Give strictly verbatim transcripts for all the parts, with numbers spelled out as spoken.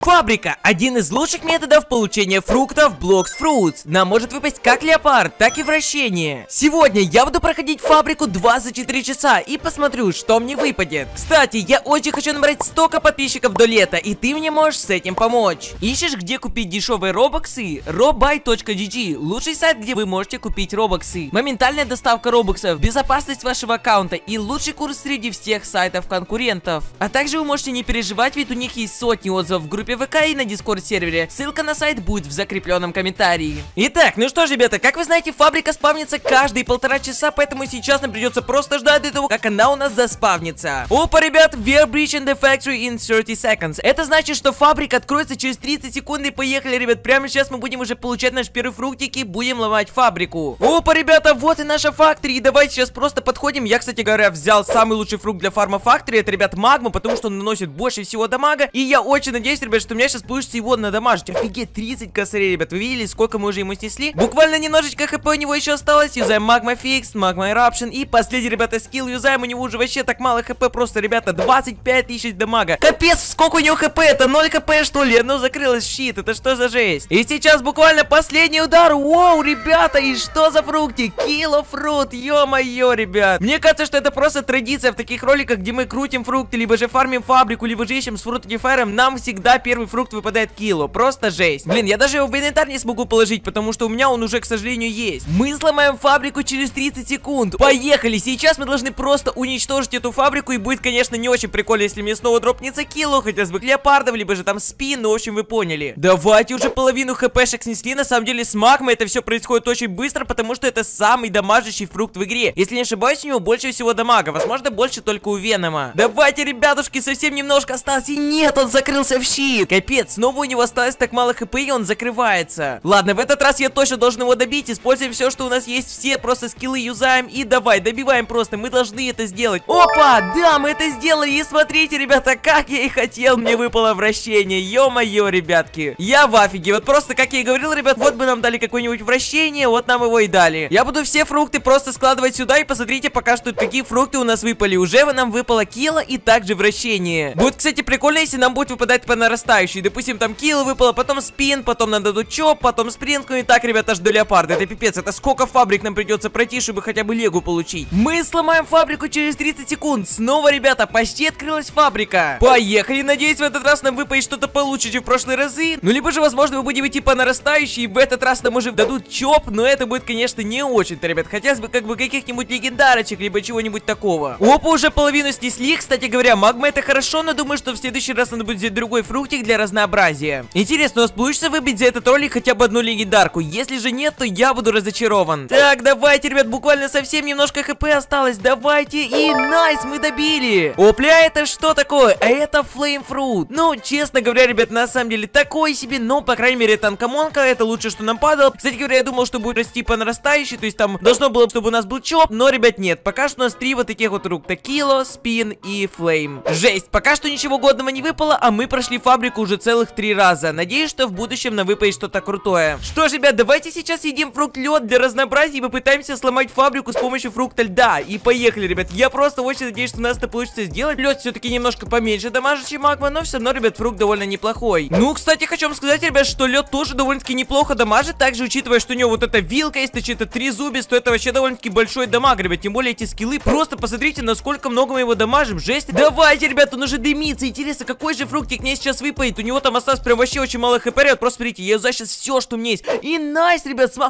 Фабрика – один из лучших методов получения фруктов Blox Fruits. Нам может выпасть как леопард, так и вращение. Сегодня я буду проходить фабрику двадцать четыре часа и посмотрю, что мне выпадет. Кстати, я очень хочу набрать столько подписчиков до лета, и ты мне можешь с этим помочь. Ищешь, где купить дешевые робоксы? robuy точка джи джи – лучший сайт, где вы можете купить робоксы. Моментальная доставка робоксов, безопасность вашего аккаунта и лучший курс среди всех сайтов конкурентов. А также вы можете не переживать, ведь у них есть сотни отзывов в группе ВК и на Дискорд сервере. Ссылка на сайт будет в закрепленном комментарии. Итак, ну что ж, ребята, как вы знаете, фабрика спавнится каждые полтора часа, поэтому сейчас нам придется просто ждать до того, как она у нас заспавнится. Опа, ребят, we are breaching the factory in thirty seconds. Это значит, что фабрика откроется через тридцать секунд, и поехали, ребят. Прямо сейчас мы будем уже получать наш первый фруктик и будем ломать фабрику. Опа, ребята, вот и наша фактори. И давайте сейчас просто подходим. Я, кстати говоря, взял самый лучший фрукт для фарма фактори. Это, ребят, магма, потому что он наносит больше всего дамага. И я очень надеюсь, ребят, что у меня сейчас получится его надамажить. Офигеть, тридцать косарей, ребят. Вы видели, сколько мы уже ему снесли? Буквально немножечко хп у него еще осталось. Юзаем магма фикс, магма эрапшн. И последний, ребята, скилл юзаем. У него уже вообще так мало хп. Просто, ребята, двадцать пять тысяч дамага. Капец, сколько у него хп? Это ноль хп, что ли? Оно закрылось, щит. Это что за жесть? И сейчас буквально последний удар. Воу, ребята, и что за фрукты? Килофрут, ё-моё, ребят. Мне кажется, что это просто традиция в таких роликах, где мы крутим фрукты, либо же фармим фабрику, либо же ищем с фруктифайром. Нам всегда первый фрукт выпадает кило. Просто жесть. Блин, я даже его в инвентарь не смогу положить, потому что у меня он уже, к сожалению, есть. Мы сломаем фабрику через тридцать секунд. Поехали. Сейчас мы должны просто уничтожить эту фабрику, и будет, конечно, не очень прикольно, если мне снова дропнется кило. Хотелось бы леопардов, либо же там спин, ну, в общем, вы поняли. Давайте уже половину хпшек снесли. На самом деле, с магмой это все происходит очень быстро, потому что это самый дамажащий фрукт в игре. Если не ошибаюсь, у него больше всего дамага. Возможно, больше только у Венома. Давайте, ребятушки, совсем немножко осталось. И нет, он закрылся в щит. Капец, снова у него осталось так мало хп, и он закрывается. Ладно, в этот раз я точно должен его добить. Используем все, что у нас есть. Все просто скиллы юзаем. И давай, добиваем просто. Мы должны это сделать. Опа, да, мы это сделали. И смотрите, ребята, как я и хотел. Мне выпало вращение. Ё-моё, ребятки. Я в афиге. Вот просто, как я и говорил, ребят, вот бы нам дали какое-нибудь вращение. Вот нам его и дали. Я буду все фрукты просто складывать сюда. И посмотрите пока что, какие фрукты у нас выпали. Уже нам выпало кило и также вращение. Будет, кстати, прикольно, если нам будет выпадать по нарастающей. Допустим, там кило выпало, потом спин, потом нам дадут чоп, потом спринт. Ну и так, ребята, аж до леопарда. Это пипец. Это сколько фабрик нам придется пройти, чтобы хотя бы легу получить. Мы сломаем фабрику через тридцать секунд. Снова, ребята, почти открылась фабрика. Поехали. Надеюсь, в этот раз нам выпадет что-то получше, чем в прошлые разы. Ну, либо же, возможно, мы будем идти по нарастающей, и в этот раз нам уже дадут чоп, но это будет, конечно, не очень-то, ребят. Хотелось бы как бы каких-нибудь легендарочек, либо чего-нибудь такого. Опа, уже половину снесли. Кстати говоря, магма это хорошо, но думаю, что в следующий раз надо будет взять другой фруктик для разнообразия. Интересно, у нас получится выбить за этот ролик хотя бы одну легендарку? Если же нет, то я буду разочарован. Так, давайте, ребят, буквально совсем немножко хп осталось. Давайте, и найс, мы добили. Опля, это что такое? А это Flame Fruit. Ну, честно говоря, ребят, на самом деле такой себе, но, по крайней мере, танкомонка, это лучше, что нам падало. Кстати говоря, я думал, что будет расти по нарастающей, то есть там должно было, чтобы у нас был чоп, но, ребят, нет. Пока что у нас три вот таких вот фрукта: кило, спин и флейм. Жесть, пока что ничего годного не выпало, а мы прошли фабрику уже целых три раза. Надеюсь, что в будущем нам выпадет что-то крутое. Что ж, ребят, давайте сейчас съедим фрукт лед для разнообразия и попытаемся сломать фабрику с помощью фрукта льда. И поехали, ребят. Я просто очень надеюсь, что у нас это получится сделать. Лед все-таки немножко поменьше дамажит, чем магма, но все равно, ребят, фрукт довольно неплохой. Ну, кстати, хочу вам сказать, ребят, что лед тоже довольно-таки неплохо дамажит. Также, учитывая, что у него вот эта вилка есть, значит, это три зубист, то это вообще довольно-таки большой дамаг, ребят. Тем более эти скиллы. Просто посмотрите, насколько много мы его дамажим. Жесть. Давайте, ребят, он уже дымится. Интересно, какой же фруктик мне сейчас выпадет? У него там осталось прям вообще очень мало хп, ребят. Просто смотрите, я за сейчас все, что у меня есть. И найс, ребят, сма...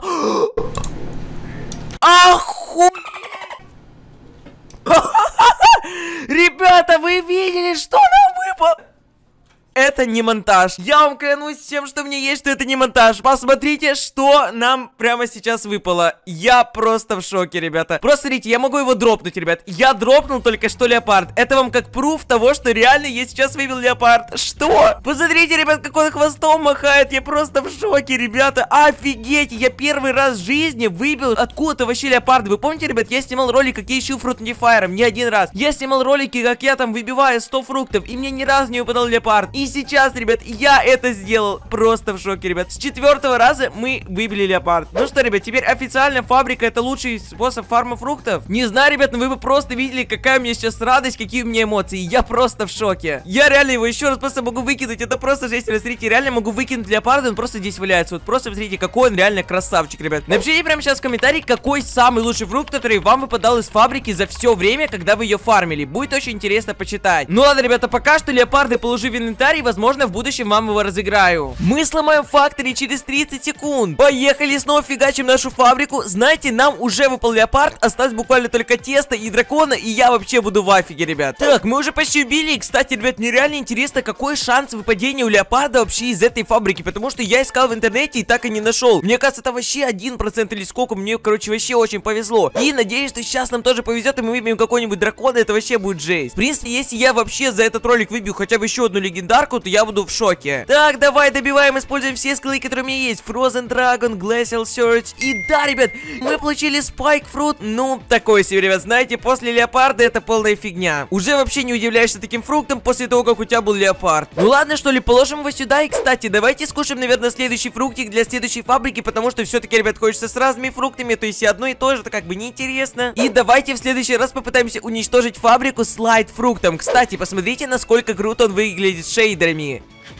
Аху... Ребята, вы видели, что нам выпало? Это не монтаж. Я вам клянусь всем, что мне есть, что это не монтаж. Посмотрите, что нам прямо сейчас выпало. Я просто в шоке, ребята. Просто смотрите, я могу его дропнуть, ребят. Я дропнул только что леопард. Это вам как пруф того, что реально я сейчас вывел леопард. Что? Посмотрите, ребят, как он хвостом махает. Я просто в шоке, ребята. Офигеть, я первый раз в жизни выбил откуда-то вообще леопард. Вы помните, ребят, я снимал ролик, как я ищу фруктифайром. Не один раз. Я снимал ролики, как я там выбиваю сто фруктов, и мне ни разу не выпадал леопард. И сейчас, ребят, я это сделал. Просто в шоке, ребят. С четвертого раза мы выбили леопард. Ну что, ребят, теперь официально фабрика — это лучший способ фарма фруктов. Не знаю, ребят, но вы бы просто видели, какая у меня сейчас радость, какие у меня эмоции. Я просто в шоке. Я реально его еще раз просто могу выкинуть. Это просто жесть. Смотрите, реально могу выкинуть леопарда, он просто здесь валяется. Вот просто смотрите, какой он реально красавчик, ребят. Напишите прямо сейчас в комментарии, какой самый лучший фрукт, который вам выпадал из фабрики за все время, когда вы ее фармили. Будет очень интересно почитать. Ну ладно, ребята, пока что леопарды положи в инвентарь, и, возможно, в будущем вам его разыграю. Мы сломаем фактори через тридцать секунд. Поехали, снова фигачим нашу фабрику. Знаете, нам уже выпал леопард, осталось буквально только тесто и дракона, и я вообще буду в афиге, ребят. Так, мы уже почти убили. Кстати, ребят, мне реально интересно, какой шанс выпадения у леопарда вообще из этой фабрики, потому что я искал в интернете и так и не нашел. Мне кажется, это вообще один процент или сколько. Мне, короче, вообще очень повезло. И надеюсь, что сейчас нам тоже повезет, и мы выбьем какой-нибудь дракона. Это вообще будет жесть. В принципе, если я вообще за этот ролик выбью хотя бы еще одну легендарку, то я буду в шоке. Так, давай добиваем, используем все скиллы, которые у меня есть. Frozen Dragon, Glacial Surge. И да, ребят, мы получили Spike Fruit. Ну, такой себе, ребят, знаете, после леопарда это полная фигня. Уже вообще не удивляешься таким фруктом после того, как у тебя был леопард. Ну ладно, что ли, положим его сюда. И, кстати, давайте скушаем, наверное, следующий фруктик для следующей фабрики, потому что все-таки, ребят, хочется с разными фруктами, то есть и одно и то же, это как бы неинтересно. И давайте в следующий раз попытаемся уничтожить фабрику с лайт-фруктом. Кстати, посмотрите, насколько круто он выглядит с шейдерами.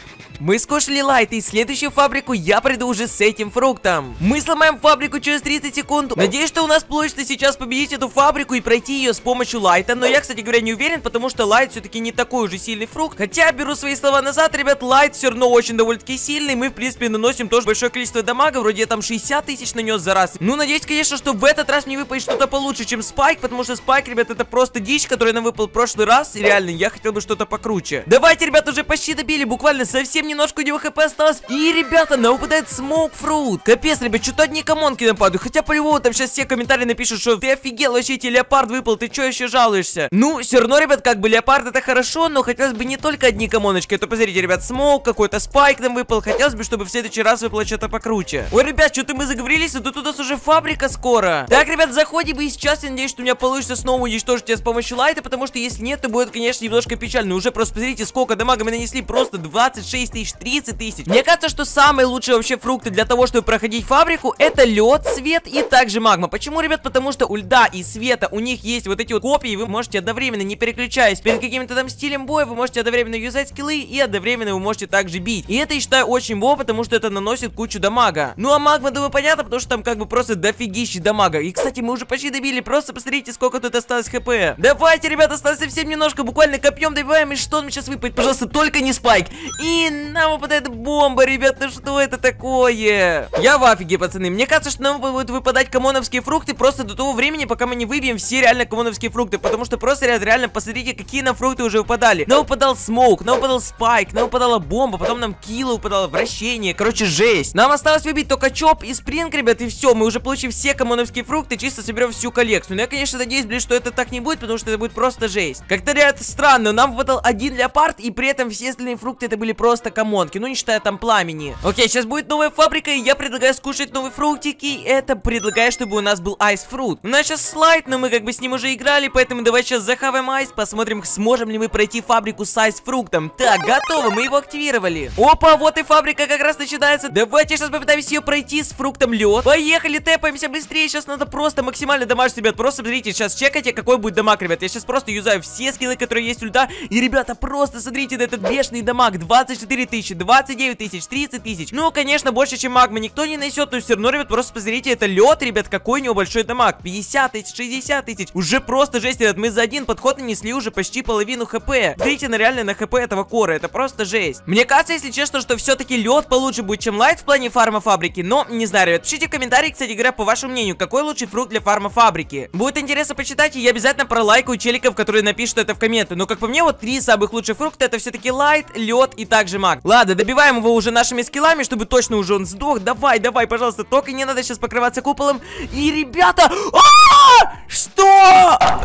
Мы скушали лайт, и следующую фабрику я приду уже с этим фруктом. Мы сломаем фабрику через тридцать секунд. Надеюсь, что у нас получится сейчас победить эту фабрику и пройти ее с помощью лайта. Но я, кстати говоря, не уверен, потому что лайт все-таки не такой уже сильный фрукт. Хотя, беру свои слова назад, ребят, лайт все равно очень довольно-таки сильный. Мы, в принципе, наносим тоже большое количество дамага. Вроде я там шестьдесят тысяч нанес за раз. Ну, надеюсь, конечно, что в этот раз мне выпадет что-то получше, чем спайк. Потому что спайк, ребят, это просто дичь, которая нам выпал в прошлый раз. И реально, я хотел бы что-то покруче. Давайте, ребят, уже почти добили. Буквально совсем немножко у него хп осталось. И, ребята, нам выпадает смоук фрут. Капец, ребят, что-то одни комонки нападают. Хотя, по-любому, там сейчас все комментарии напишут, что ты офигел, вообще тебе леопард выпал, ты что еще жалуешься? Ну, все равно, ребят, как бы леопард это хорошо, но хотелось бы не только одни комоночки. А то, посмотрите, ребят, смоук, какой-то спайк нам выпал. Хотелось бы, чтобы в следующий раз выпало что-то покруче. Ой, ребят, что-то мы заговорились, а тут у нас уже фабрика скоро. Так, ребят, заходим, и сейчас я надеюсь, что у меня получится снова уничтожить тебя с помощью лайта, потому что если нет, то будет, конечно, немножко печально. Уже просто посмотрите, сколько дамага мы нанесли, просто двадцать шесть тысяч, тридцать тысяч. Мне кажется, что самые лучшие вообще фрукты для того, чтобы проходить фабрику, это лед, свет и также магма. Почему, ребят? Потому что у льда и света у них есть вот эти вот копии, и вы можете одновременно, не переключаясь перед каким-то там стилем боя, вы можете одновременно юзать скиллы и одновременно вы можете также бить. И это, я считаю, очень бо, потому что это наносит кучу дамага. Ну а магма, думаю, понятно, потому что там как бы просто дофигища дамага. И, кстати, мы уже почти добили, просто посмотрите, сколько тут осталось хп. Давайте, ребята, осталось совсем немножко, буквально копьем добиваем, и что нам сейчас выпадет? Пожалуйста, только не спайк. И нам выпадает бомба, ребята, что это такое? Я в афиге, пацаны. Мне кажется, что нам будут выпадать комоновские фрукты просто до того времени, пока мы не выбьем все реально комоновские фрукты. Потому что просто реально, посмотрите, какие нам фрукты уже выпадали. Нам выпадал смоук, нам выпадал спайк, нам выпадала бомба, потом нам килла выпадало, вращение. Короче, жесть. Нам осталось выбить только чоп и спринг, ребят, и все. Мы уже получим все комоновские фрукты, чисто соберем всю коллекцию. Но я, конечно, надеюсь, блин, что это так не будет, потому что это будет просто жесть. Как-то реально странно. Нам выпадал один леопард, и при этом все остальные фрукты это были просто комонки. Ну, не считая там пламени. Окей, сейчас будет новая фабрика, и я предлагаю скушать новые фруктики. Это предлагаю, чтобы у нас был айс фрут. У нас сейчас слайд, но мы как бы с ним уже играли, поэтому давай сейчас захаваем айс, посмотрим, сможем ли мы пройти фабрику с айс фруктом. Так, готово, мы его активировали. Опа, вот и фабрика как раз начинается. Давайте сейчас попытаемся ее пройти с фруктом лед. Поехали, тэпаемся быстрее. Сейчас надо просто максимально дамажить, ребят. Просто смотрите, сейчас чекайте, какой будет дамаг, ребят. Я сейчас просто юзаю все скиллы, которые есть у льда. И, ребята, просто смотрите на этот бешеный дамаг. двадцать четыре тысячи, двадцать девять тысяч, тридцать тысяч. Ну, конечно, больше, чем магма никто не несет, но все равно, ребят, просто посмотрите, это лед, ребят, какой у него большой дамаг. пятьдесят тысяч, шестьдесят тысяч. Уже просто жесть, ребят. Мы за один подход нанесли уже почти половину хп. Смотрите на реально на хп этого кора. Это просто жесть. Мне кажется, если честно, что все-таки лед получше будет, чем лайт в плане фарма фабрики. Но, не знаю, ребят, пишите в комментарии, кстати говоря, по вашему мнению, какой лучший фрукт для фарма фабрики. Будет интересно почитать, и я обязательно пролайкаю челиков, которые напишут это в комменты. Но, как по мне, вот три самых лучших фрукта это все-таки лайт, лед и также маг. Ладно, добиваем его уже нашими скиллами, чтобы точно уже он сдох. Давай, давай, пожалуйста, только не надо сейчас покрываться куполом. И, ребята... А-а-а! Что?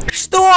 Что?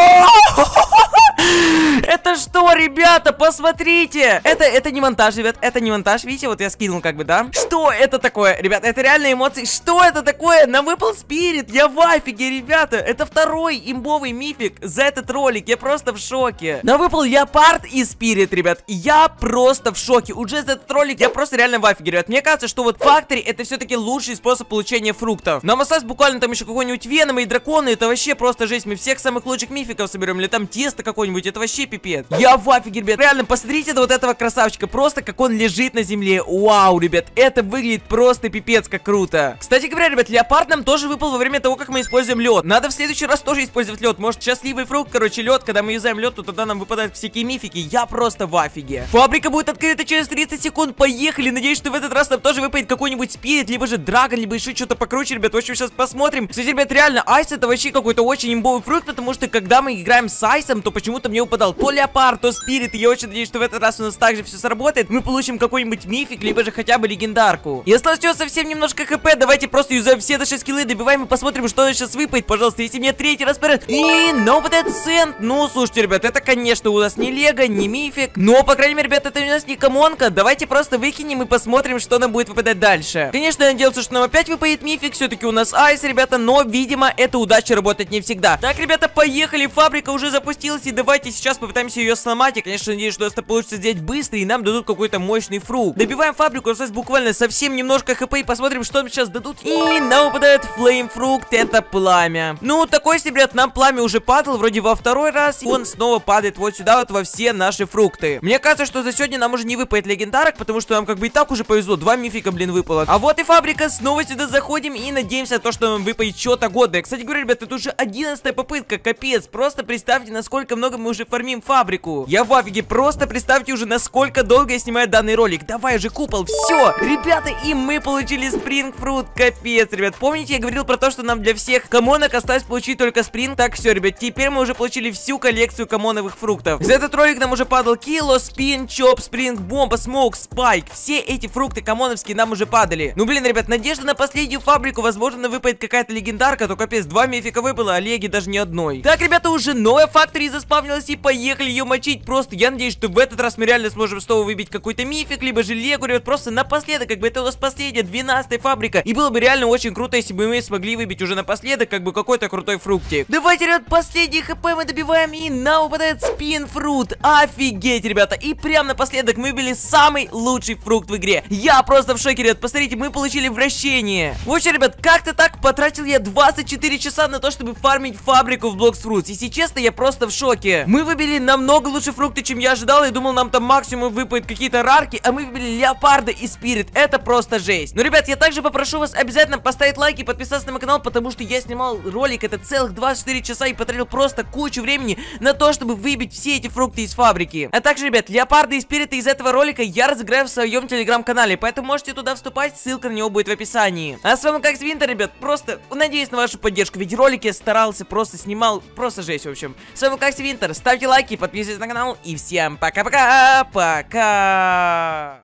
Это что, ребята, посмотрите. Это, это не монтаж, ребят, это не монтаж. Видите, вот я скинул как бы, да? Что это такое, ребят? Это реальные эмоции. Что это такое? Нам выпал спирит. Я в афиге, ребята. Это второй имбовый мифик за этот ролик. Я просто в шоке. Нам выпал леопард и спирит, ребят. Я просто в шоке. Уже за этот ролик я просто реально в афиге, ребят. Мне кажется, что вот Factory это все-таки лучший способ получения фруктов. Нам осталось буквально там еще какой-нибудь Веном и драконы. Это вообще просто жесть. Мы всех самых лучших мификов соберем. Или там тесто какое-нибудь. Это вообще пипец. Я в афиге, ребят. Реально, посмотрите на вот этого красавчика. Просто как он лежит на земле. Вау, ребят. Это выглядит просто пипец как круто. Кстати говоря, ребят, леопард нам тоже выпал во время того, как мы используем лед. Надо в следующий раз тоже использовать лед. Может, счастливый фрукт, короче, лед. Когда мы юзаем лед, то тогда нам выпадают всякие мифики. Я просто в афиге. Фабрика будет открыта через тридцать секунд. Поехали. Надеюсь, что в этот раз нам тоже выпадет какой-нибудь спирит, либо же драгон, либо еще что-то покруче, ребят. В общем, сейчас посмотрим. Кстати, ребят, реально, айс это вообще какой-то очень имбовый фрукт, потому что когда мы играем с айсом, то почему-то мне выпадал то леопард, то спирит. И я очень надеюсь, что в этот раз у нас также все сработает. Мы получим какой-нибудь мифик, либо же хотя бы легендарку. И осталось еще совсем немножко хп. Давайте просто юзаем все наши скиллы, добиваем и посмотрим, что сейчас выпадет. Пожалуйста, если мне третий раз подряд. И но вот этот цент. Ну, слушайте, ребят, это, конечно, у нас не лего, не мифик. Но, по крайней мере, ребят, это у нас не комонка. Давайте просто выкинем и посмотрим, что нам будет выпадать дальше. Конечно, я надеялся, что нам опять выпадет мифик. Все-таки у нас айс, ребята, но, видимо, эта удача работает не всегда. Так, ребята, поехали. Фабрика уже запустилась. И давайте сейчас попытаемся ее сломать. Я, конечно, надеюсь, что это получится сделать быстро. И нам дадут какой-то мощный фрукт. Добиваем фабрику. Осталось буквально совсем немножко хп. И посмотрим, что нам сейчас дадут. И нам выпадает флейм фрукт. Это пламя. Ну, такой себе, ребят, нам пламя уже падал. Вроде во второй раз. И он снова падает вот сюда, вот во все наши фрукты. Мне кажется, что за сегодня нам уже не выпадет легендарок, потому что нам как бы и так уже повезло. Два мифика, блин, выпало. А вот и фабрика. Снова сюда заходим и надеемся на то, что нам выпадет что-то годное. Кстати говоря, ребят, это уже одиннадцатая попытка. Капец. Просто представьте, насколько много мы уже фармим фабрику. Я в афиге. Просто представьте уже, насколько долго я снимаю данный ролик. Давай же, купол. Все. Ребята, и мы получили спрингфрут. Капец, ребят. Помните, я говорил про то, что нам для всех комонок осталось получить только спринг? Так, все, ребят. Теперь мы уже получили всю коллекцию комоновых фруктов. За этот ролик нам уже падал кило, спин, чоп, спринг, бомба, смоук, спайк. Все эти фрукты комоновские нам уже падали. Ну, блин, ребят, надежда на последнюю фабрику. Возможно, выпадет какая-то легендарка. То капец, два мифика выпало, а леги даже ни одной. Так, ребята, уже новая Factory заспавнилась. И поехали ее мочить. Просто я надеюсь, что в этот раз мы реально сможем снова выбить какой-то мифик, либо же легу, ребят. Просто напоследок, как бы это у нас последняя, двенадцатая фабрика. И было бы реально очень круто, если бы мы смогли выбить уже напоследок, как бы какой-то крутой фруктик. Давайте, ребят, последний хп мы добиваем. И нам выпадает спинфрут. Офигеть, ребята. И прям напоследок мы выбили самый лучший фрукт в игре. Я просто в шоке, ребят. Посмотрите, мы получили вращение. В общем, ребят, как-то так потратил я двадцать четыре часа на то, чтобы фармить фабрику в Blox Fruits. Если честно, я просто в шоке. Мы выбили намного лучше фрукты, чем я ожидал. Я думал, нам там максимум выпадет какие-то рарки, а мы выбили леопарда и спирит. Это просто жесть. Но, ребят, я также попрошу вас обязательно поставить лайк и подписаться на мой канал, потому что я снимал ролик это целых двадцать четыре часа и потратил просто кучу времени на то, чтобы выбить все эти фрукты из фабрики. А также, ребят, леопарды и спириты из этого ролика я разыграю в своем телеграм-канале, поэтому можете туда вступать, ссылка на него будет в описании. А с вами как Винтер, ребят, просто надеюсь на вашу поддержку, ведь ролики я старался, просто снимал, просто жесть, в общем. С вами как Винтер, ставьте лайки, подписывайтесь на канал и всем пока-пока, пока.